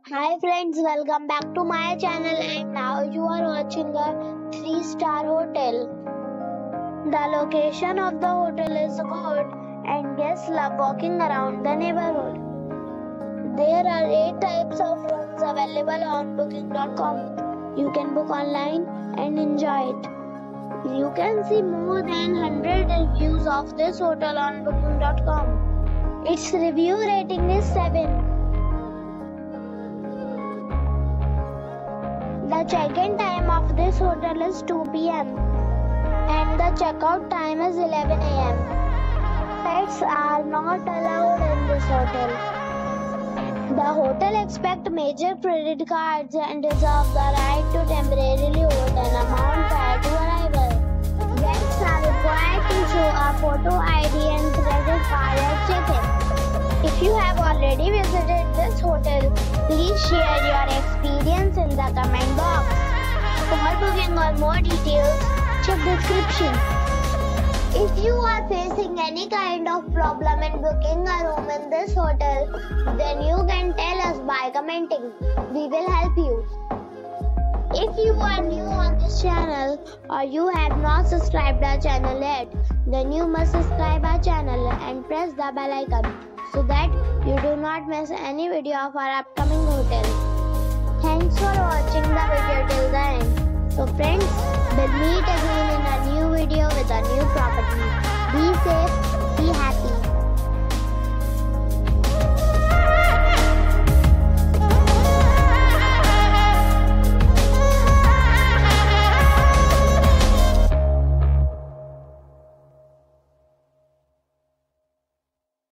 Hi friends, welcome back to my channel and now you are watching a 3-star hotel. The location of the hotel is good and guests love walking around the neighborhood. There are 8 types of rooms available on booking.com. You can book online and enjoy it. You can see more than 100 reviews of this hotel on booking.com. Its review rating is 7. The check-in time of this hotel is 2 p.m. and the checkout time is 11 a.m. Pets are not allowed in this hotel. The hotel accepts major credit cards and reserves the right to temporarily hold an amount prior to arrival. Guests are required to show a photo ID and credit card at check-in. If you have already visited this hotel, please share your experience in the comment box. For booking or more details, check description. If you are facing any kind of problem in booking a room in this hotel, then you can tell us by commenting. We will help you. If you are new on this channel or you have not subscribed our channel yet, then you must subscribe our channel and press the bell icon so that you do not miss any video of our upcoming hotel. Thanks for watching the video till the end. So friends, we'll meet again in a new video with a new property. Be safe.